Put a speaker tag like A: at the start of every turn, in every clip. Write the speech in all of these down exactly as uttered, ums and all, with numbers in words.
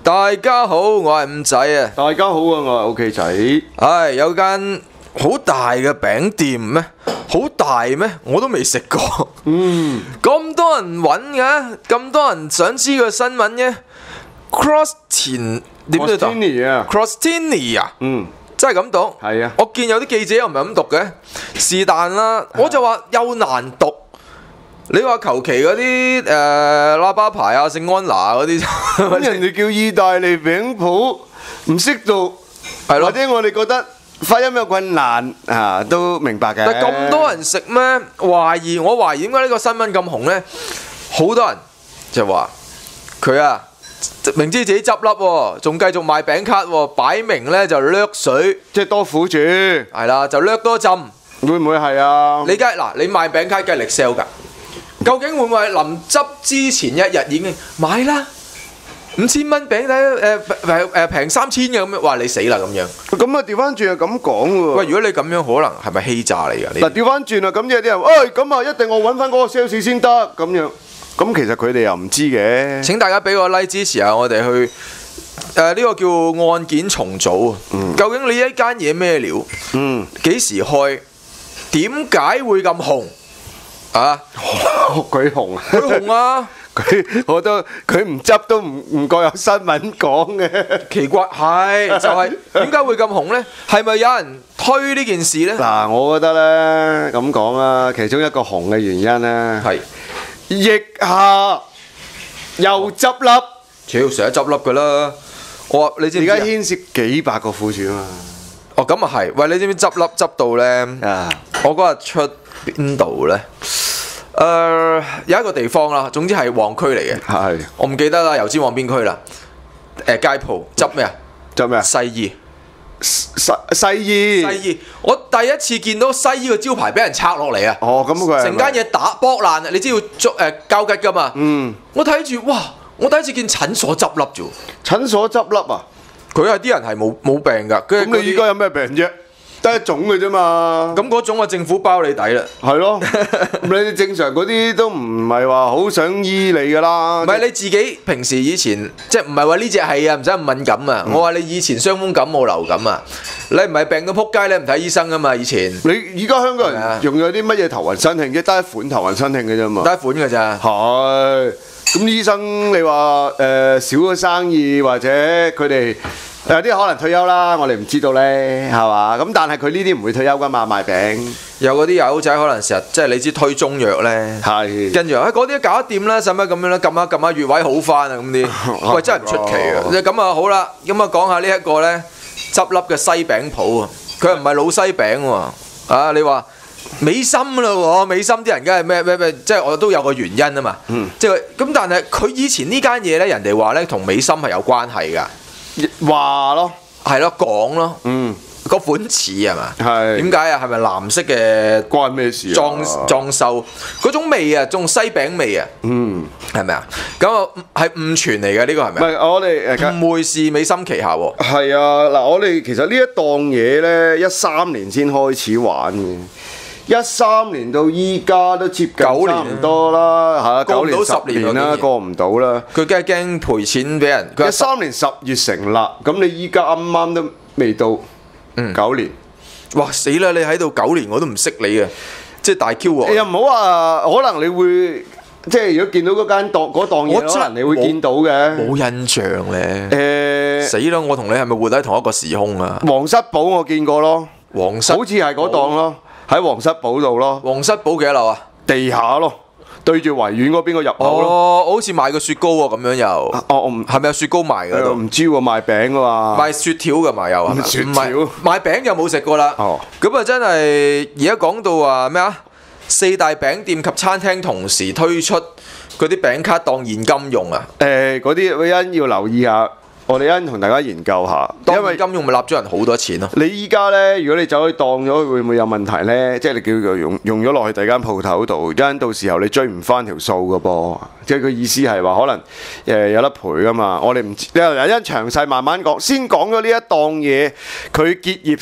A: 大家好，我係五仔啊！
B: 大家好啊，我係 OK 仔。
A: 唉，有間好大嘅餅店咩？好大咩？我都未食過。
B: 嗯，
A: 咁多人揾嘅，咁多人想知個新聞嘅。Crostini 點讀
B: Crostini 啊
A: ？Crostini 啊？
B: 嗯，
A: 真係咁讀？
B: 係啊。
A: 我見有啲記者又唔係咁讀嘅，是但啦。我就話又難讀。你話求其嗰啲誒喇叭牌啊、聖安娜嗰啲，
B: 咁人哋叫意大利餅鋪，唔識讀，
A: 係咯
B: 或者我哋覺得發音有困難啊，都明白嘅。
A: 但咁多人食咩？懷疑我懷疑點解呢個新聞咁紅呢？好多人就話佢啊，明知自己執笠喎，仲繼續賣餅卡喎，擺明呢就掠水，
B: 即係多苦主，
A: 係啦，就掠多浸。
B: 會唔會係啊？
A: 你梗係嗱，你賣餅卡梗係力 sell 㗎。究竟會唔會係臨執之前一日已經買啦？五千蚊餅睇誒誒誒平三千嘅咁樣，哇！你死啦咁樣。
B: 咁啊調翻轉係咁講喎。
A: 喂，如果你咁樣，可能係咪欺詐嚟㗎？
B: 嗱調翻轉啊，咁有啲人，誒咁啊一定我揾翻嗰個 sales 先得咁樣。咁其實佢哋又唔知嘅。
A: 請大家俾個 like 支持下我哋去誒呢個叫案件重組啊！
B: 嗯
A: 究竟你一間嘢咩料？
B: 嗯，
A: 幾時開？點解會咁紅？啊！
B: 佢紅啊！
A: 佢紅啊！
B: 佢我都佢唔執都唔唔覺有新聞講嘅。
A: 奇怪係就係點解會咁紅呢？係咪有人推呢件事呢？
B: 嗱，我覺得咧咁講啦，其中一個紅嘅原因咧
A: 係
B: 疫下又執笠，
A: 超成日執笠㗎啦！我話你知唔知啊？
B: 而家牽涉幾百個苦主啊嘛。
A: 哦，咁啊係。喂，你知唔知執笠執到呢？
B: 啊，
A: 我嗰日出邊度呢？誒、呃、有一個地方啦，總之係旺區嚟嘅。
B: 係
A: 我唔記得啦，油尖旺邊區啦？誒、街鋪執咩啊？
B: 執咩啊？
A: 西醫。
B: 西西醫。
A: 西醫，我第一次見到西醫個招牌俾人拆落嚟啊！
B: 哦，咁佢係
A: 成間嘢打剝爛啊！你知要捉誒交吉噶嘛？
B: 嗯，
A: 我睇住哇！我第一次見診所執笠啫喎。
B: 診所執笠啊？
A: 佢係啲人係冇冇病㗎。咁
B: 咁你依家有咩病啫？得一種嘅啫嘛。
A: 咁嗰種啊，政府包你底啦。
B: 係咯，你哋正常嗰啲都唔係話好想醫你㗎啦。
A: 唔係你自己平時以前即係唔係話呢隻係啊？唔使咁敏感啊！
B: 嗯、
A: 我話你以前傷風感冒流感啊，你唔係病到撲街，你唔睇醫生㗎嘛？以前
B: 你而家香港人用咗啲乜嘢頭暈身慶啫？得一款頭暈身慶嘅啫嘛。
A: 得一款㗎咋？
B: 係。咁醫生你話誒、呃、少咗生意或者佢哋有啲可能退休啦，我哋唔知道咧，係嘛？咁但係佢呢啲唔會退休噶嘛，賣餅。
A: 有嗰啲友仔可能成日即係你知推中藥咧，
B: 係
A: 跟住話嗰啲搞得掂啦，使乜咁樣咧？撳下撳下穴位好翻啊咁啲，喂真係唔出奇啊！咁啊好啦，咁啊講下呢一個咧執笠嘅西餅鋪啊，佢又唔係老西餅喎啊！你話美心啦喎，美心啲人梗係咩咩咩，即係我都有個原因啊嘛，
B: 嗯、
A: 即係咁，但係佢以前呢間嘢咧，人哋話咧同美心係有關係㗎。
B: 話咯，
A: 係咯，講咯，
B: 嗯，
A: 個款似係嘛？
B: 係
A: 點解啊？係咪藍色嘅
B: 關咩事啊？
A: 裝裝修嗰種味啊，種西餅味啊，
B: 嗯，
A: 係咪啊？咁啊係誤傳嚟嘅呢個係
B: 唔
A: 咪啊？
B: 係我哋誒
A: 誤會是美心旗下喎。
B: 係啊，嗱，我哋其實呢一檔嘢咧，一三年先開始玩嘅。一三年到依家都接近
A: 九年
B: 差唔多啦，係啊，
A: 過唔到
B: 九年
A: 十年啦
B: 啦，過唔到啦。
A: 佢梗係驚賠錢俾人。佢
B: 一三年十月成立，咁你依家啱啱都未到九年，
A: 哇死啦！你喺度九年我都唔識你嘅，即係大 Q 喎。
B: 又唔好話，可能你會即係如果見到嗰間檔嗰檔嘢，可能你會見到嘅。
A: 冇印象咧。誒死啦！我同你係咪活喺同一個時空啊？
B: 皇室堡我見過咯，
A: 皇室
B: 好似係嗰檔咯。喺皇室堡度咯，
A: 皇室堡幾多樓啊？
B: 地下咯，對住維園嗰邊個入口咯。
A: 哦，好似賣個雪糕喎，咁樣又。
B: 哦，我唔
A: 係咪有雪糕賣㗎度？
B: 唔知喎，賣餅㗎嘛。
A: 賣雪條㗎嘛又係咪？
B: 雪條
A: 唔係賣餅又冇食過啦。
B: 哦，
A: 咁啊真係而家講到話咩啊？四大餅店及餐廳同時推出嗰啲餅卡當現金用啊！
B: 誒，嗰啲嗰啲要留意下。我哋一陣同大家研究下，因為
A: 當現金用咪納咗人好多錢咯。
B: 你依家咧，如果你走去當咗，會唔會有問題咧？即係你叫佢用用咗落去第二間鋪頭度，一陣到時候你追唔翻條數噶噃。即係佢意思係話可能誒、呃、有得賠噶嘛。我哋唔知，有一陣詳細慢慢講，先講咗呢一檔嘢佢結業先。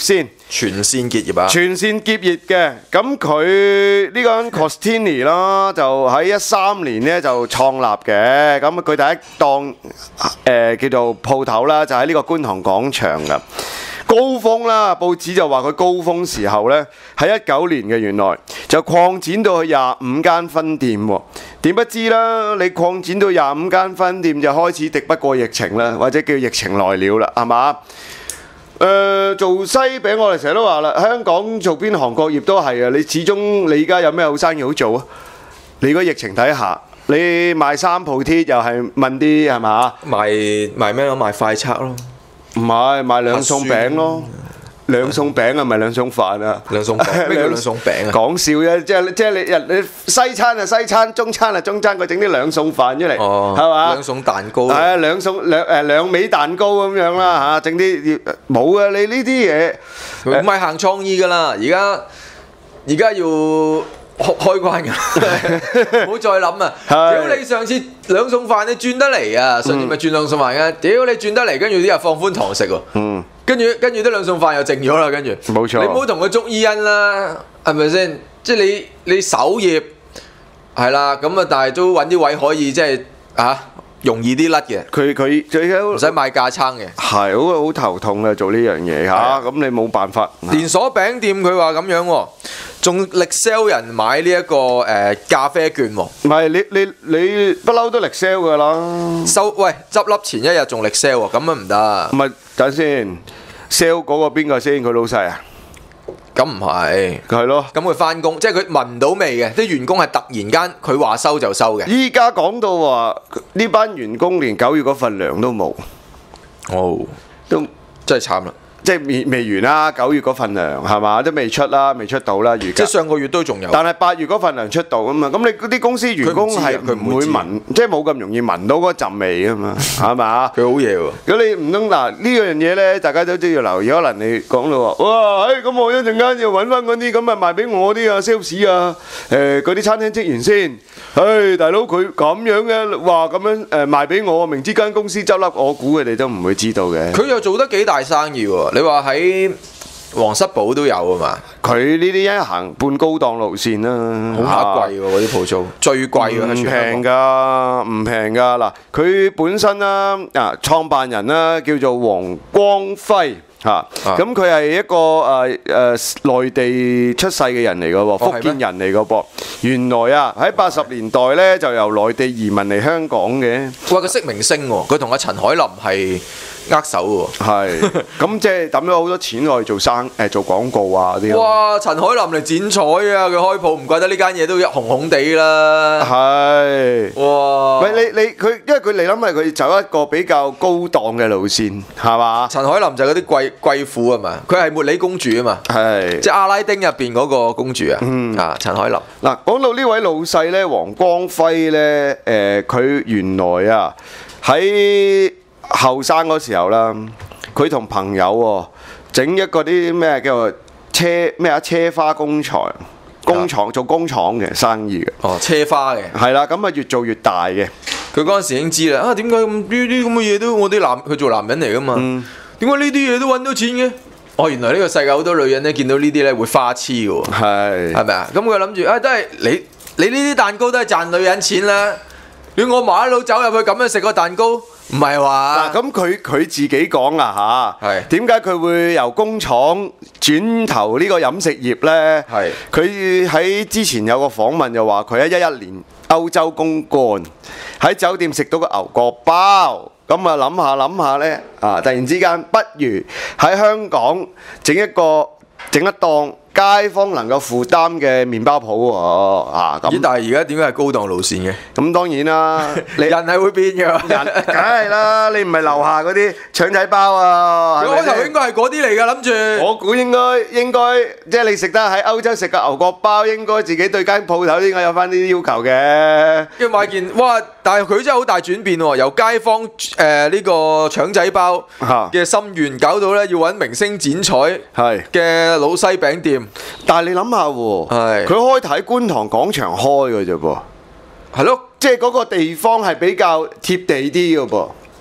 A: 全線結業啊！
B: 全線結業嘅，咁佢呢間 Costini 啦，就喺一三年咧就創立嘅，咁佢第一檔誒、呃、叫做鋪頭啦，就喺呢個觀塘廣場噶。高峰啦，報紙就話佢高峰時候呢，喺一九年嘅，原來就擴展到去廿五間分店喎。點不知啦，你擴展到廿五間分店就開始敵不過疫情啦，或者叫疫情來了啦，係嘛？誒、呃、做西餅我哋成日都話啦，香港做邊行各業都係啊，你始終你而家有咩好生意好做啊？你如果疫情底下，你賣三鋪鐵又係問啲係嘛？
A: 賣賣咩咯？賣快測咯。
B: 唔係賣兩餸餅咯，兩餸餅啊，唔係兩餸飯啊。
A: 兩餸餅咩叫兩餸餅啊？
B: 講笑啫，即係即係你人你西餐啊西餐，中餐啊中餐，佢整啲兩餸飯出嚟，係嘛？
A: 兩餸蛋糕。
B: 係啊，兩餸兩誒兩味蛋糕咁樣啦嚇，整啲冇啊！你呢啲嘢
A: 唔係行創意㗎啦，而家而家要開關㗎，唔好再諗啊！屌你上次兩餸飯你轉得嚟啊，上次咪轉兩餸飯嘅，屌你轉得嚟，跟住啲人放寬堂食喎，嗯，跟住跟住啲兩餸飯又剩咗啦，跟住，
B: 冇錯，
A: 你唔好同佢捉伊恩啦，係咪先？即係你你首頁係啦，咁啊，但係都揾啲位可以即係啊容易啲甩嘅，
B: 佢佢最
A: 唔使買架撐嘅，
B: 係好好頭痛啊！做呢樣嘢嚇，咁你冇辦法。
A: 連鎖餅店佢話咁樣喎。仲力 sell 人買呢、這、一個誒、呃、咖啡券喎，
B: 唔係你你你不嬲都力 sell 㗎啦。
A: 收喂執笠前一日仲力 sell 喎，咁樣唔得。
B: 唔係等先 sell 嗰個邊個先？佢老細啊？
A: 咁唔係，
B: 係咯。
A: 咁佢翻工，即係佢聞唔到味嘅，啲員工係突然間佢話收就收嘅。
B: 依家講到話呢班員工連九月嗰份糧都冇，
A: 哦，
B: 都
A: 真係慘啦。
B: 即係未未完啦，九月嗰份糧係嘛，都未出啦，未出到啦，預計。
A: 即係上個月都仲有。但
B: 係八月嗰份糧出到啊嘛，咁你嗰啲公司員工係佢唔會聞，即係冇咁容易聞到嗰陣味啊嘛，係嘛？
A: 佢好嘢喎。
B: 咁你唔通嗱呢樣嘢咧，大家都都要留意。可能你講到話，哇，誒咁我一陣間要揾翻嗰啲咁啊賣俾我啲啊 sales 啊，誒嗰啲餐廳職員先。誒大佬佢咁樣嘅話咁樣誒賣俾我，明知間公司執笠，我估佢哋都唔會知道嘅。
A: 佢又做得幾大生意喎？你話喺皇室堡都有啊嘛？
B: 佢呢啲一行半高檔路線啦，
A: 好貴喎嗰啲鋪租，最貴㗎，
B: 唔平㗎，唔平㗎。嗱，佢本身啦，啊創辦人啦叫做黃光輝嚇，咁佢係一個誒誒內地出世嘅人嚟㗎喎，福建人嚟㗎噃。原來啊喺八十年代咧就由內地移民嚟香港嘅。
A: 哇！佢識明星喎，佢同阿陳凱琳係握手喎。
B: 係，咁即係抌咗好多錢落去做生誒做廣告啊啲。
A: 哇！陳凱琳嚟剪彩啊！佢開鋪唔怪得呢間嘢都紅紅地啦。
B: 係。
A: 哇！
B: 喂，你你佢，因為佢你諗係佢走一個比較高檔嘅路線，係嘛？
A: 陳凱琳就係嗰啲貴貴婦啊嘛，佢係茉莉公主啊嘛。係。即係阿拉丁入邊嗰個公主啊。嗯。啊，陳凱琳。嗱，
B: 講到呢位老細咧，黃光輝咧，誒，佢原來啊喺後生嗰時候啦，佢同朋友喎整一個啲咩叫做車咩啊車花工廠，工廠做工廠嘅生意嘅。
A: 哦，車花嘅。係
B: 啦，咁啊越做越大嘅。
A: 佢嗰陣時已經知啦，啊點解咁呢啲咁嘅嘢都我啲男佢做男人嚟噶嘛？點解呢啲嘢都揾到錢嘅？哦，原來呢個世界好多女人咧見到呢啲咧會花痴嘅喎。係。係咪啊？咁佢諗住啊，都係你你呢啲蛋糕都係賺女人錢啦。你我麻甩佬走入去咁樣食個蛋糕？唔係話，
B: 咁佢佢自己講啊嚇，點解佢會由工廠轉投呢個飲食業呢？係佢喺之前有個訪問就話佢喺一一年歐洲公幹，喺酒店食到個牛角包，咁啊諗下諗下呢，啊突然之間不如喺香港整一個整一檔街坊能夠負擔嘅麵包鋪喎，啊咁。
A: 咦？但係而家點解係高檔路線嘅？
B: 咁當然啦，你人
A: 係會變㗎。
B: 人梗係啦，你唔係樓下嗰啲腸仔包啊。
A: 佢開頭應該係嗰啲嚟㗎，諗住。
B: 我估應該應該，即係你食得喺歐洲食個牛角包，應該自己對間鋪頭應該有翻啲要求嘅。
A: 跟住買件，哇！但係佢真係好大轉變喎，由街坊誒呢個腸仔包嘅心願，搞到咧要揾明星剪彩嘅老西餅店。
B: 但係你諗下喎，佢開頭喺觀塘廣場開嘅啫噃，
A: 係咯，
B: 即係嗰個地方係比較貼地啲嘅噃。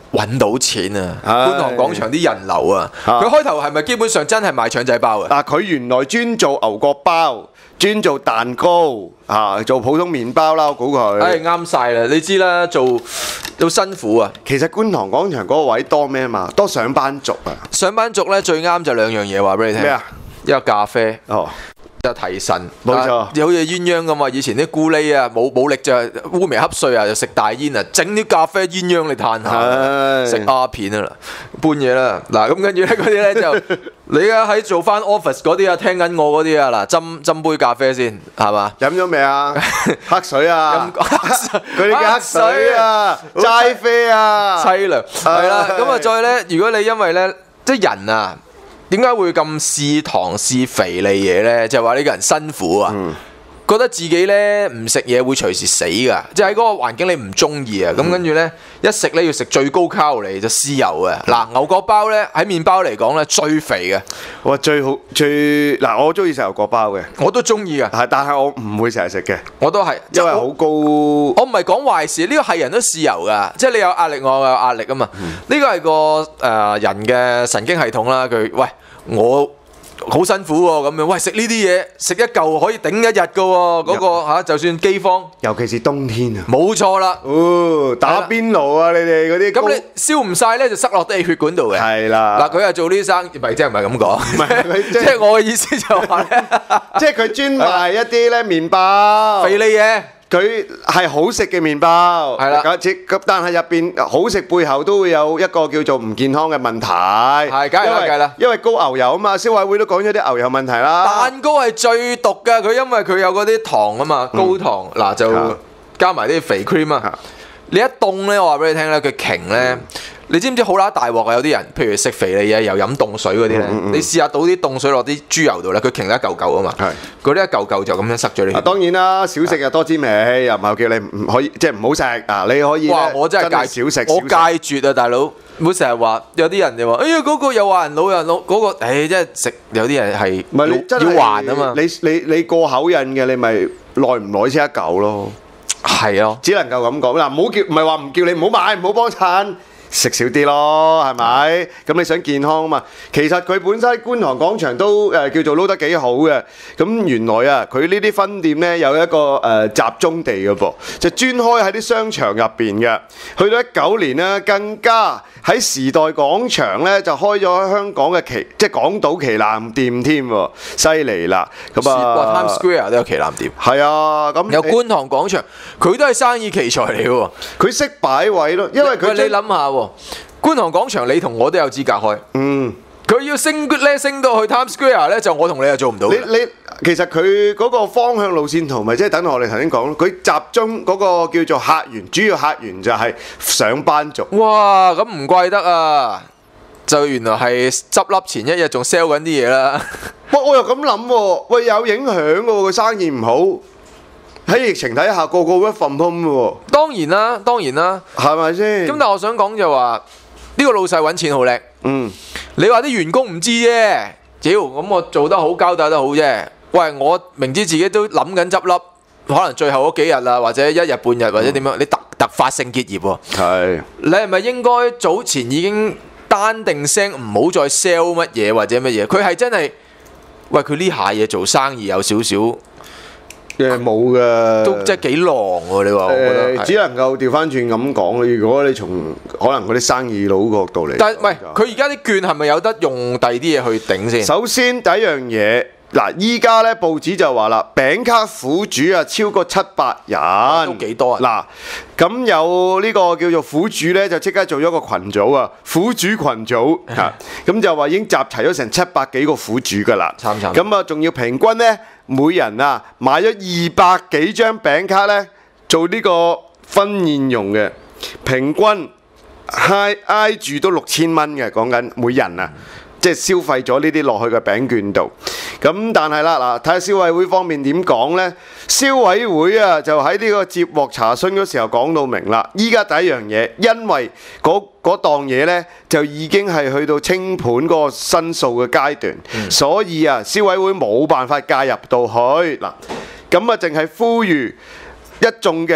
A: 揾到錢啊！
B: 唉
A: 觀塘廣場啲人流啊，
B: 啊
A: 佢開頭係咪基本上真係賣腸仔包啊？
B: 嗱，佢原來專做牛角包，專做蛋糕，啊，做普通麵包啦，我估佢。
A: 唉，啱晒啦！你知啦，做都辛苦啊。
B: 其實觀塘廣場嗰個位多咩嘛？多上班族啊。
A: 上班族咧最啱就兩樣嘢話俾你聽。
B: 咩啊？
A: 一個咖啡。
B: 哦。
A: 就提神，
B: 冇錯
A: 啊好似鴛鴦咁啊！以前啲咕喱啊，冇冇力就烏眉瞌睡啊，就食大煙啊，整啲咖啡鴛鴦嚟嘆下，
B: 唉
A: 食鴉片啊啦，搬嘢啦。嗱咁跟住咧嗰啲咧就你而家喺做翻 office 嗰啲啊，聽緊我嗰啲啊，嗱斟斟杯咖啡先，係嘛？
B: 飲咗未啊？黑水啊！
A: 飲
B: 佢哋嘅黑水啊，齋啡啊，
A: 凄涼係啦。咁啊，再咧，如果你因為咧，即係人啊。點解會咁試糖試肥膩嘢呢？就係話呢個人辛苦啊，
B: 嗯、
A: 覺得自己呢唔食嘢會隨時死噶，即係喺嗰個環境你唔中意啊。咁、嗯、跟住呢，一食呢要食最高卡路里就豉油啊。嗱、嗯、牛角包呢，喺麵包嚟講呢，最肥嘅。
B: 哇，最好最嗱，我中意食牛角包嘅，
A: 我都中意啊。
B: 係，但係我唔會成日食嘅。
A: 我都係，
B: 因為好高。
A: 我唔係講壞事，呢個係人都豉油噶，即係你有壓力，我有壓力啊嘛。呢個係個誒、呃、人嘅神經系統啦。佢喂。我好辛苦喎，咁樣喂食呢啲嘢食一嚿可以頂一日噶喎，嗰、那個嚇、啊、就算饑荒，
B: 尤其是冬天啊，
A: 冇錯啦。
B: 哦，打邊爐啊，你哋嗰啲
A: 咁你燒唔晒咧，就塞落啲血管度嘅。係
B: 啦，
A: 嗱佢係做呢啲生意，唔係即係唔係咁講，
B: 唔係
A: 即係我嘅意思就話咧，
B: 即係佢專賣一啲咧麵包
A: 肥膩嘢。
B: 佢係好食嘅麵包，
A: 係啦，
B: 咁但係入邊好食背後都會有一個叫做唔健康嘅問題，
A: 係梗係啦，梗係啦，
B: 因為高牛油啊嘛，消委會都講咗啲牛油問題啦。
A: 蛋糕係最毒㗎，佢因為佢有嗰啲糖啊嘛，高糖嗱就加埋啲肥 cream 啊，你一凍咧，我話俾你聽咧，佢瓊咧。你知唔知好乸大鑊啊？有啲人，譬如食肥膩嘢又飲凍水嗰啲咧，嗯嗯、你試下倒啲凍水落啲豬油度咧，佢瓊得一嚿嚿啊嘛。係，嗰啲一嚿嚿就咁樣塞咗你。啊，
B: 當然啦，少食又多滋味，又唔係叫你唔可以，即係唔好食啊！你可以
A: 哇！我真係戒
B: 少食，
A: 我戒絕啊，大佬！唔好成日話有啲人就話，哎呀嗰個又話人老人老嗰個，誒即係食有啲人係
B: 唔係你真係
A: 要還啊嘛。
B: 你你你過口癮嘅，你咪耐唔耐先一嚿咯。
A: 係啊，
B: 只能夠咁講嗱，唔好叫唔係話唔叫你唔好買，唔好幫襯。食少啲咯，係咪？咁你想健康啊嘛？其實佢本身觀塘廣場都誒、呃、叫做撈得幾好嘅。咁原來啊，佢呢啲分店呢，有一個誒、呃、集中地嘅噃，就專開喺啲商場入邊嘅。去到一九年呢，更加喺時代廣場呢，就開咗香港嘅旗，即係港島旗艦店添喎，犀利啦！咁啊
A: ，Times Square 都有旗艦店。
B: 係啊，咁
A: 有觀塘廣場，佢都係生意奇才嚟喎。
B: 佢識擺位咯，因為佢
A: 你諗下喎。觀塘廣場，你同我都有資格開。嗯，佢要升咧，升到去 Times Square 咧，就我同你又做唔到。
B: 你你其實佢嗰個方向路線圖咪即係等我哋頭先講咯。佢集中嗰個叫做客源，主要客源就係上班族。
A: 哇，咁唔怪得啊！就原來係執笠前一日仲 sell 緊啲嘢啦。
B: 喂，我又咁諗喎，喂有影響嘅喎，個生意唔好。喺疫情底下，個個 work from home 喎。
A: 當然啦，當然啦，
B: 係咪先？
A: 咁但係我想講就話，呢個老細揾錢好叻。嗯，你話啲員工唔知啫，屌咁我做得好，交代得好啫。喂，我明知自己都諗緊執笠，可能最後嗰幾日啦，或者一日半日或者點樣，你突突發性結業喎。係。你係咪應該早前已經單定聲唔好再 sell 乜嘢或者乜嘢？佢係真係，喂佢呢下嘢做生意有少少。
B: 誒冇嘅，
A: 都即係幾狼喎！你話，我覺得
B: 只能夠調翻轉咁講。如果你從可能嗰啲生意佬角度嚟，
A: 但係喂，佢而家啲券係咪有得用第二啲嘢去頂先？
B: 首先第一樣嘢，嗱，依家咧報紙就話啦，餅卡苦主啊超過七百人，
A: 都幾多
B: 啊！嗱，咁有呢個叫做苦主咧，就即刻做咗個群組啊，苦主群組嚇，咁就話已經集齊咗成七百幾個苦主噶啦，咁啊仲要平均咧。每人啊買咗二百幾張餅卡咧，做呢個婚宴用嘅，平均挨挨住都六千蚊嘅，講緊每人啊，即係消費咗呢啲落去嘅餅券度。咁但係啦，嗱，睇下消委會方面點講呢？消委會啊就喺呢個接獲查詢嗰時候講到明啦。依家第一樣嘢，因為嗰嗰檔嘢呢，就已經係去到清盤嗰個申訴嘅階段，嗯、所以啊消委會冇辦法介入到去嗱。咁啊，淨係呼籲一眾嘅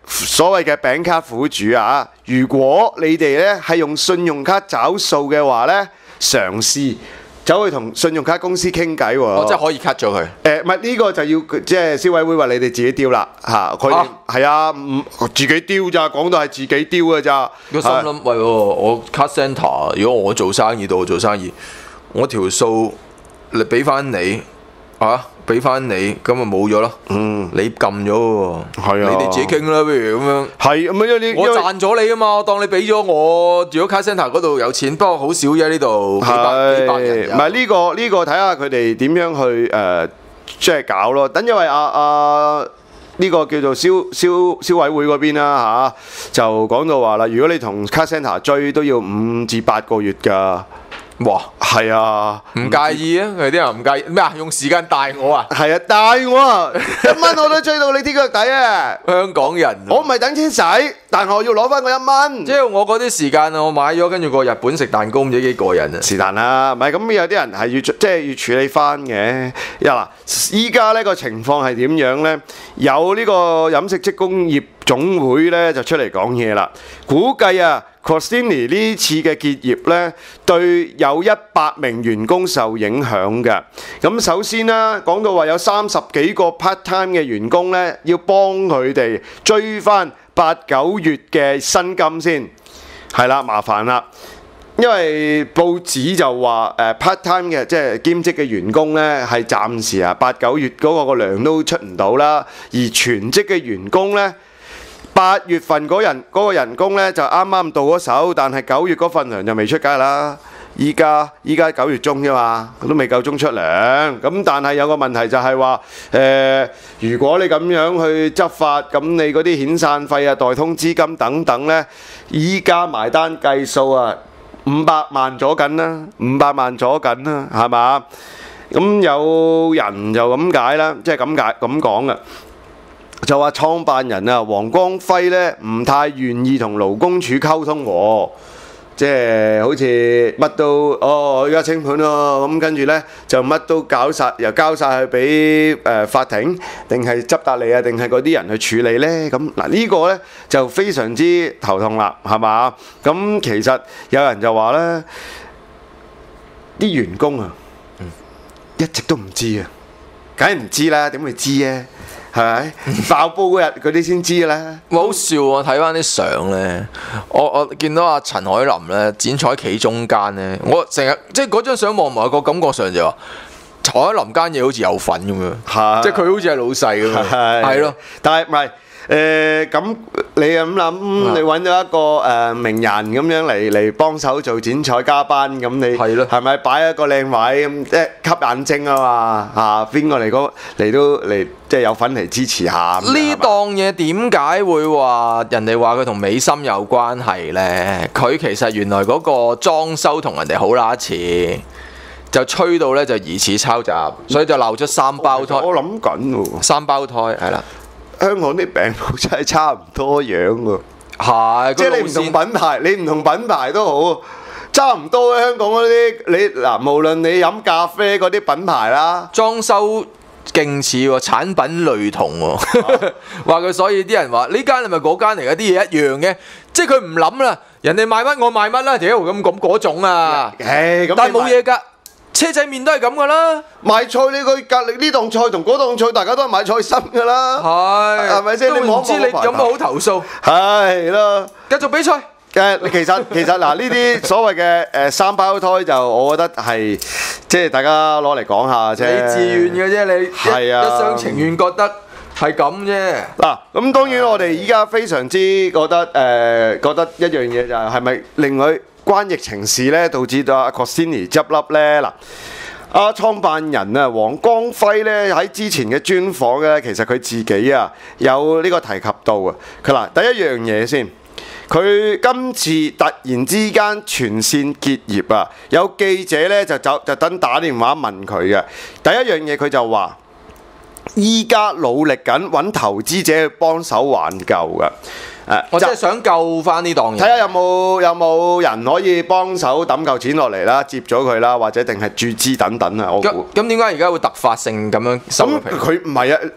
B: 所謂嘅餅卡苦主啊，如果你哋咧係用信用卡找數嘅話咧，嘗試走去同信用卡公司傾偈喎。
A: 我真係可以 cut 咗佢。
B: 誒，唔係呢個就要即係消委會話你哋自己丟啦嚇，佢係啊，唔自己丟咋，講到係自己丟嘅咋。
A: 個心諗，喂，我 cut centre，如果我做生意到我做生意，我條數你俾翻你啊，俾翻你，咁咪冇咗咯。嗯，你撳咗喎。係啊，你哋自己傾啦，不如咁樣。係咁樣，我賺咗你啊嘛，我當你俾咗我，如果 cut centre 嗰度有錢，不過好少啫呢度，幾百幾百人。
B: 唔係呢個呢個睇下佢哋點樣去誒，即係搞咯。等因為阿阿呢個叫做消消消委會嗰邊啦嚇，就講到話啦，如果你同 cut centre 追都要五至八個月㗎。哇，係啊，唔介意啊？有啲人唔介意咩啊？用時間帶我啊？係啊，帶我啊！一蚊我都追到你啲腳底啊！香港人，我唔係等錢使，但係我要攞翻嗰一蚊。即係我嗰啲時間啊，我買咗，跟住過日本食蛋糕，唔知幾過癮啊！是但啦，唔係咁有啲人係要即係要處理翻嘅。嗱，依家呢個情況係點樣呢？有呢個飲食職工業總會呢就出嚟講嘢啦，估計啊。Crostini 呢次嘅結業呢，對有一百名員工受影響嘅。咁首先啦，講到話有三十幾個 part time 嘅員工呢，要幫佢哋追翻八九月嘅薪金先。係啦，麻煩啦，因為報紙就話誒 part time 嘅即係兼職嘅員工呢，係暫時啊八九月嗰個糧都出唔到啦，而全職嘅員工呢。八月份嗰人嗰個人工咧就啱啱到咗手，但係九月嗰份糧就未出街啦。依家依家九月中啫嘛，都未夠鐘出糧。咁但係有個問題就係話誒，如果你咁樣去執法，咁你嗰啲遣散費啊、代通資金等等咧，依家埋單計數啊，五百萬咗緊啦，五百萬咗緊啦，係嘛？咁有人就咁解啦，即係咁解咁講嘅。就話創辦人啊，黃光輝咧唔太願意同勞工處溝通喎，即係好似乜都哦，而家清盤咯，咁跟住咧就乜都搞晒，又交晒去俾誒法庭，定係執達利啊，定係嗰啲人去處理咧？咁嗱呢個咧就非常之頭痛啦，係嘛？咁其實有人就話咧，啲員工啊，一直都唔知啊，梗係唔知啦，點會知啊？係咪爆煲嗰日嗰啲先知啦？
A: 好笑啊！睇翻啲相咧，我我見到阿陳凱琳咧剪彩企中間咧，我成日即係嗰張相望埋個感覺上就話陳凱琳間嘢好似有份咁樣，即係佢好似係老細咁樣，係咯。但係唔係誒咁？你咁諗，你揾咗一個誒名人咁樣嚟嚟幫手做剪彩嘉賓，咁你係咯，係咪擺一個靚位咁即係吸眼睛啊嘛？嚇邊個嚟講嚟都嚟即係有份嚟支持下。呢檔嘢點解會話人哋話佢同美心有關係呢？佢其實原來嗰個裝修同人哋好乸似，就吹到咧就疑似抄襲，所以就鬧咗三胞胎。我諗緊喎，三胞胎係啦。香港啲餅鋪真係差唔多樣喎，係即係你唔同品牌，你唔同品牌都好，差唔多嘅香港嗰啲，你嗱無論你飲咖啡嗰啲品牌啦，裝修勁似喎，產品類同喎，話佢所以啲人話呢間係咪嗰間嚟嘅？啲嘢一樣嘅，即係佢唔諗啦，人哋賣乜我賣乜啦，屌咁咁嗰種啊，但係冇嘢㗎。車仔麵都係咁噶啦，賣菜你佢隔離呢檔菜同嗰檔菜，大家都係買菜心噶啦，係係咪先？你唔知你有冇好投訴？係咯，繼續比賽。誒，其實其實嗱，呢啲所謂嘅誒三胞胎就，我覺得係即係大家攞嚟講下啫。你自願嘅啫，你係啊，一廂情願覺得係咁啫。嗱，咁當然我哋依家非常之覺得誒，覺得一樣嘢就係係咪另外關疫情事咧，導致到阿 Crostini 執笠咧？嗱，阿創辦人啊，黃光輝咧喺之前嘅專訪咧，其實佢自己啊有呢個提及到啊。佢嗱第一樣嘢先，佢今次突然之間全線結業啊，有記者咧就走就等打電話問佢嘅。第一樣嘢佢就話：依家努力緊揾投資者去幫手挽救嘅。誒，我真係想救翻呢檔嘢，睇下有冇有冇人可以幫手抌嚿錢落嚟啦，接咗佢啦，或者定係注資等等啊。我估咁點解而家會突發性咁樣收皮？咁佢唔係啊，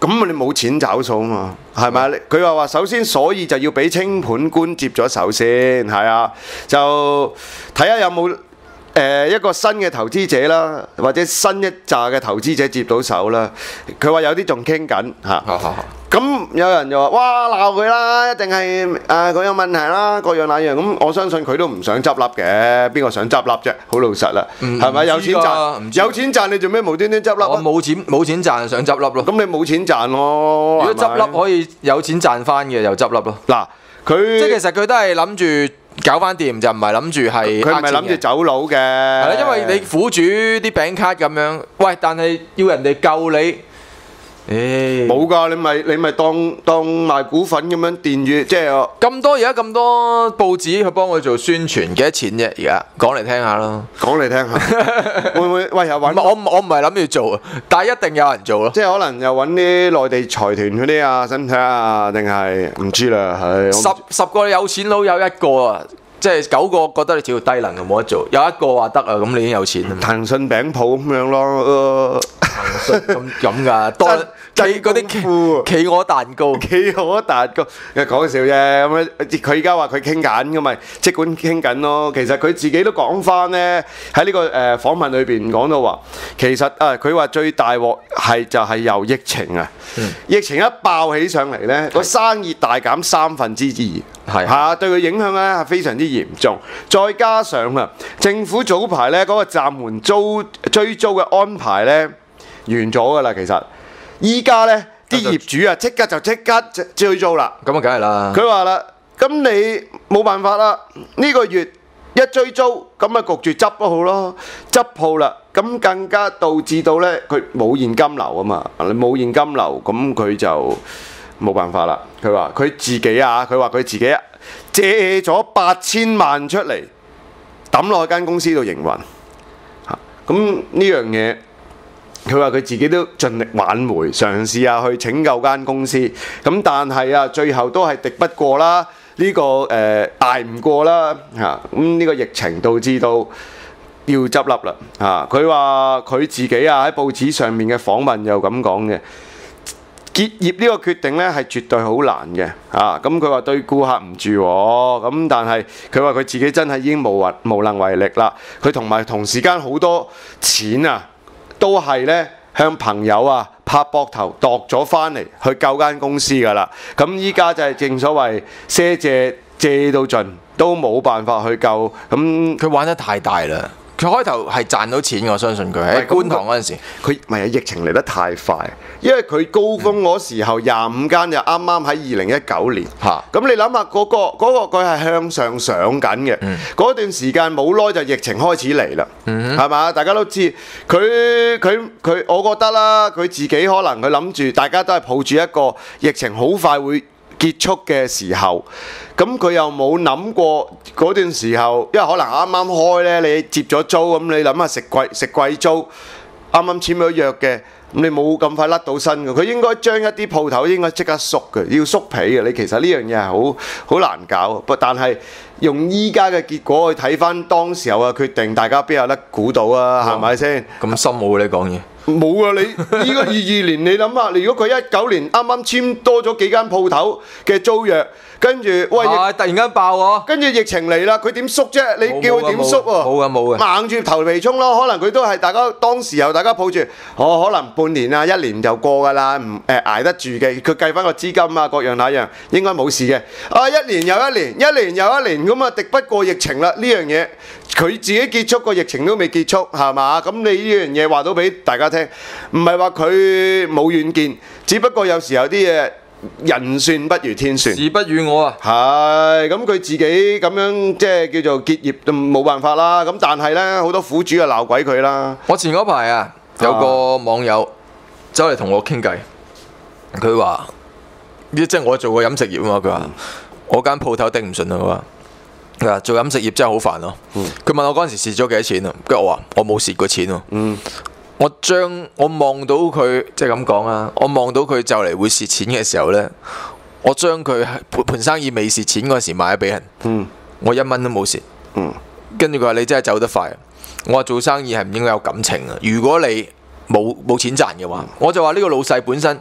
B: 咁你冇錢找數啊嘛，係咪？佢話話首先，所以就要俾清盤官接咗手先，係啊，就睇下有冇誒、呃、一個新嘅投資者啦，或者新一紮嘅投資者接到手啦。佢話有啲仲傾緊嚇。咁有人就話：哇，鬧佢啦，一定係誒佢有問題啦，各樣那樣。咁我相信佢都唔想執笠嘅，邊個想執笠啫？好老實啦，係咪？有錢賺，有錢賺，你做咩無端端執笠啊？
A: 我冇錢冇錢賺，想執笠咯。
B: 咁你冇錢賺咯。
A: 如果執笠可以有錢賺翻嘅，就執笠咯。
B: 嗱，佢
A: 即係其實佢都係諗住搞翻掂，就唔係諗住係
B: 佢唔係諗住走佬嘅。
A: 係啦，因為你苦主啲餅卡咁樣，喂，但係要人哋救你。
B: 冇㗎，你咪你咪當當賣股份咁樣電住，即係
A: 咁多而家咁多報紙去幫佢做宣傳，幾多錢啫？而家講嚟聽下咯，
B: 講嚟聽下，會唔會喂又揾？
A: 我我唔係諗住做啊，但係一定有人做咯。
B: 即係可能又揾啲內地財團嗰啲啊，身體啊，定係唔知啦，係
A: 十十個有錢佬有一個啊。即係九個覺得你條低能啊，冇得做，有一個話得啊，咁你已經有錢啦。
B: 騰訊餅鋪咁樣咯，
A: 騰訊咁咁㗎，多企嗰啲企企鵝蛋糕，
B: 企鵝蛋糕，講笑啫。咁佢而家話佢傾緊，咁咪即管傾緊咯。其實佢自己都講翻咧，喺呢個誒訪問裏邊講到話，其實啊，佢話最大鑊係就係由疫情啊，嗯、疫情一爆起上嚟咧，個生意大減三分之二，係嚇對佢影響咧係非常之嚴重。再加上啊，政府早排咧嗰個暫緩租追租嘅安排咧完咗㗎啦，其實。依家呢啲業主啊，即刻就即刻追租啦。
A: 咁啊，梗係啦。
B: 佢話啦，咁你冇辦法啦。呢個月一追租，咁咪焗住執都好咯，執鋪啦。咁更加導致到呢，佢冇現金流啊嘛。你冇現金流，咁佢就冇辦法啦。佢話佢自己啊，佢話佢自己借咗八千萬出嚟抌落間公司度營運。嚇，咁呢樣嘢。佢話佢自己都盡力挽回，嘗試下去拯救間公司，咁但係啊，最後都係敵不過啦，呢、這個誒、呃、捱唔過啦嚇，咁呢個疫情導致到要執笠啦嚇。佢話佢自己啊喺報紙上面嘅訪問又咁講嘅，結業呢個決定呢係絕對好難嘅嚇。咁佢話對顧客唔住喎，咁但係佢話佢自己真係已經無為無能為力啦。佢同埋同時間好多錢啊！都係咧向朋友啊拍膊頭度咗翻嚟去救間公司㗎啦，咁依家就係正所謂賒借借到盡都冇辦法去救，咁
A: 佢玩得太大啦。佢開頭係賺到錢，我相信佢喺觀塘嗰陣時，
B: 佢咪係疫情嚟得太快，因為佢高峰嗰時候廿五間就啱啱喺二零一九年嚇，咁、嗯、你諗下嗰個嗰個佢係向上上緊嘅，嗰、嗯、段時間冇耐就疫情開始嚟啦，係嘛、嗯？大家都知佢佢佢，我覺得啦，佢自己可能佢諗住，大家都係抱住一個疫情好快會結束嘅時候，咁佢又冇諗過嗰段時候，因為可能啱啱開呢，你接咗租，咁你諗下食貴食貴租，啱啱簽咗約嘅，咁你冇咁快甩到身嘅，佢應該將一啲鋪頭應該即刻縮嘅，要縮皮嘅。你其實呢樣嘢係好好難搞，不但係用依家嘅結果去睇翻當時候嘅決定，大家邊有得估到啊？係咪先？
A: 咁深奧你講嘢。
B: 冇啊！你呢個二二年，你諗下，如果佢一九年啱啱簽多咗幾間鋪頭嘅租約，跟住喂，
A: 啊、突然間爆喎，
B: 跟住疫情嚟啦，佢點縮啫？你叫佢點縮喎？
A: 冇嘅冇嘅，
B: 硬住頭皮衝咯。可能佢都係大家當時候大家抱住，哦，可能半年啊一年就過㗎啦，唔誒捱得住嘅。佢計翻個資金啊，各樣那樣應該冇事嘅。啊，一年又一年，一年又一年咁啊，敵不過疫情啦。呢樣嘢佢自己結束個疫情都未結束，係嘛？咁你呢樣嘢話到俾大家聽。唔係話佢冇遠見，只不過有時候啲嘢人算不如天算，
A: 時不與我啊。
B: 係咁，佢自己咁樣即係叫做結業都冇辦法啦。咁但係呢，好多苦主啊鬧鬼佢啦。
A: 我前嗰排啊，有個網友走嚟同我傾偈，佢話即係我做過飲食業啊嘛。佢話、嗯、我間鋪頭頂唔順啊。佢話佢話做飲食業真係好煩咯。佢、嗯、問我嗰陣時蝕咗幾多錢啊？跟住我話我冇蝕過錢喎。嗯。我將我望到佢即係咁講啊！我望到佢就嚟會蝕錢嘅時候呢，我將佢盤生意未蝕錢嗰時賣咗俾人，嗯、我一蚊都冇蝕。跟住佢話你真係走得快。我話做生意係唔應該有感情啊！如果你冇冇錢賺嘅話，我就話呢個老細本身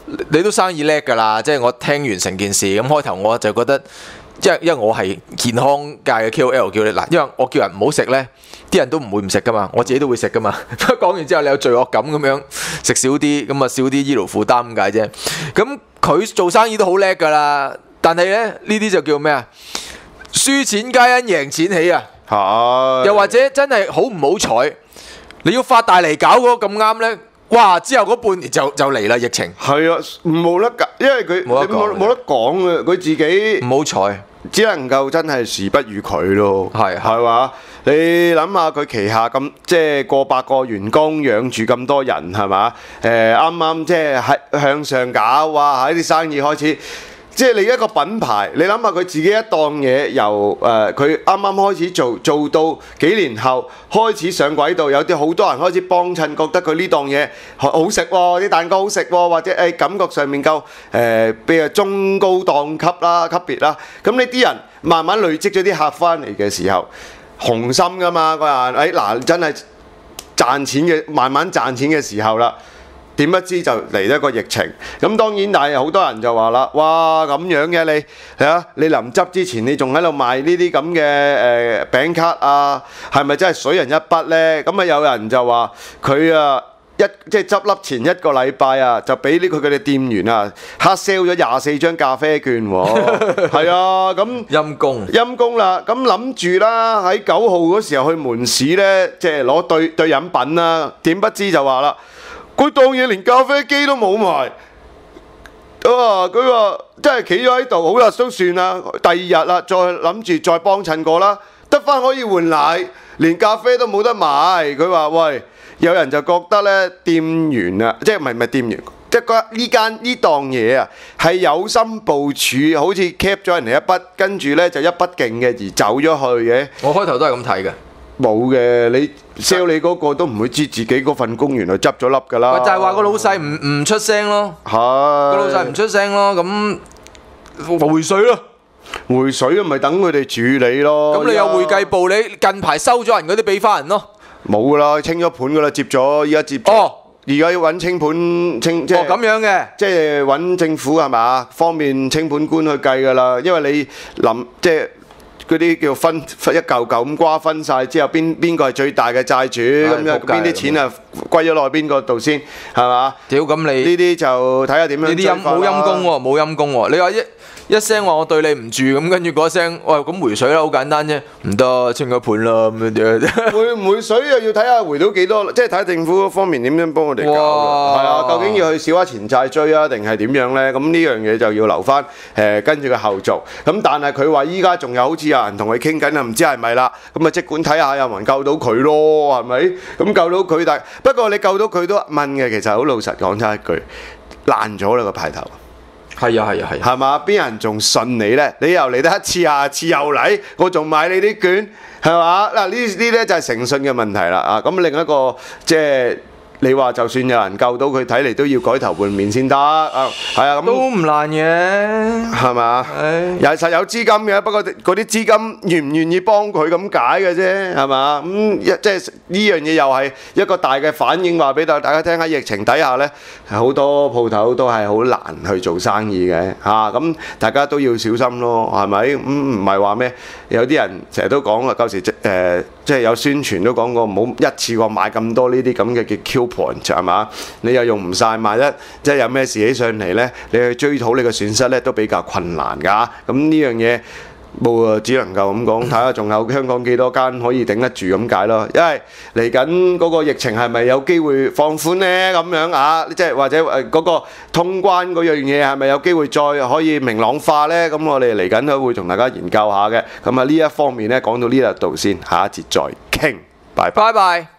A: 你都生意叻㗎啦，即係我聽完成件事咁開頭我就覺得，因為因為我係健康界嘅 K O L 叫你嗱，因為我叫人唔好食呢，啲人都唔會唔食㗎嘛，我自己都會食㗎嘛。講完之後你有罪惡感咁樣食少啲，咁啊少啲醫療負擔咁解啫。咁佢做生意都好叻㗎啦，但係呢呢啲就叫咩啊？輸錢皆因贏錢起啊！
B: 係。
A: 又或者真係好唔好彩，你要發大嚟搞嗰個咁啱呢。哇！之後嗰半年就就嚟啦疫情。
B: 係啊，冇得㗎，因為佢
A: 冇得講
B: 冇冇得講嘅，佢自己
A: 唔好彩，
B: 只能夠真係時不與佢咯。
A: 係
B: 係嘛？你諗下佢旗下咁即係過百個員工養住咁多人係嘛？誒啱啱即係喺向上搞，哇！喺啲生意開始。即係你一個品牌，你諗下佢自己一檔嘢，由誒佢啱啱開始做，做到幾年後開始上軌道，有啲好多人開始幫襯，覺得佢呢檔嘢好食喎，啲蛋糕好食喎，或者誒、哎、感覺上面夠誒，譬如中高檔級啦、級別啦，咁呢啲人慢慢累積咗啲客翻嚟嘅時候，紅心㗎嘛個人，誒嗱真係賺錢嘅，慢慢賺錢嘅時候啦。點不知就嚟一個疫情，咁當然但係好多人就話啦，哇咁樣嘅你係啊，你臨執之前你仲喺度賣呢啲咁嘅誒餅卡啊，係咪真係水人一筆呢？咁啊有人就話佢啊一即係執笠前一個禮拜啊，就俾呢佢哋店員啊黑 sell 咗廿四張咖啡券喎，係啊咁
A: 陰公
B: 陰公啦，咁諗住啦喺九號嗰時候去門市呢，即係攞對對飲品啦，點不知就話啦。佢當嘢連咖啡機都冇埋，啊！佢話真係企咗喺度，好啦都算啦。第二日啦，再諗住再幫襯過啦，得返可以換奶，連咖啡都冇得買。佢話：喂，有人就覺得呢店員啊，即係唔係唔係店員，即係覺得呢間呢檔嘢啊係有心部署，好似 cap 咗人哋一筆，跟住呢就一筆勁嘅而走咗去嘅。
A: 我開頭都係咁睇嘅。
B: 冇嘅，你 sell 你嗰個都唔會知自己嗰份工原來執咗笠㗎啦。
A: 就係話個老細唔唔出聲咯，
B: 係
A: 個老細唔出聲咯，咁回水咯，
B: 回水咪等佢哋處理咯。
A: 咁你有會計部，你近排收咗人嗰啲俾翻人咯。
B: 冇㗎啦，清咗盤㗎啦，接咗，依家接咗。
A: 哦，
B: 而家要揾清盤清即係。
A: 哦，咁樣嘅，
B: 即係揾政府係嘛？方便清盤官去計㗎啦，因為你臨即係。嗰啲叫分一嚿嚿咁瓜分晒之後，邊邊個係最大嘅債主咁樣？邊啲錢啊歸咗落去邊個度先係嘛？
A: 屌咁你
B: 呢啲就睇下點樣。
A: 呢啲陰冇陰功喎，冇陰功喎。你話一一聲話我對你唔住咁，跟住嗰聲喂咁回水啦，好簡單啫，唔得清咗盤啦咁樣啫。回唔回水又要睇下回到幾多，即係睇下政府方面點樣幫我哋搞。係啊，究竟要去少下錢債追啊，定係點樣咧？咁呢樣嘢就要留翻誒跟住個後續。咁但係佢話依家仲有好似有人同佢傾緊啊，唔知係咪啦？咁啊，即管睇下有冇人救到佢咯，係咪？咁救到佢，但不過你救到佢都問嘅，其實好老實講真一句，爛咗啦個牌頭。 係啊係啊係啊，
B: 係嘛？邊人仲信你呢？你又嚟得一次下次又嚟，我仲買你啲券，係嘛？嗱呢啲咧就係誠信嘅問題啦啊！咁另一個即係你話就算有人救到佢，睇嚟都要改頭換面先得啊！係啊，咁
A: 都唔難嘅，
B: 係嘛？又係實有資金嘅，不過嗰啲資金願唔願意幫佢咁解嘅啫，係嘛？咁一即係呢樣嘢又係一個大嘅反應，話俾大家聽喺疫情底下呢，好多鋪頭都係好難去做生意嘅嚇，咁大家都要小心咯，係咪？咁唔係話咩？有啲人成日都講啊，舊時即誒即係有宣傳都講過，唔好一次過買咁多呢啲咁嘅叫 coupon 係嘛？你又用唔晒，萬一即係有咩事起上嚟呢，你去追討你嘅損失呢，都比較困難㗎。咁呢樣嘢冇啊，只能夠咁講，睇下仲有香港幾多間可以頂得住咁解咯。因為嚟緊嗰個疫情係咪有機會放寬呢？咁樣啊，即係或者誒嗰個通關嗰樣嘢係咪有機會再可以明朗化呢？咁我哋嚟緊都會同大家研究下嘅。咁啊呢一方面呢，講到呢一度先，下一節再傾，拜拜。
A: 拜拜。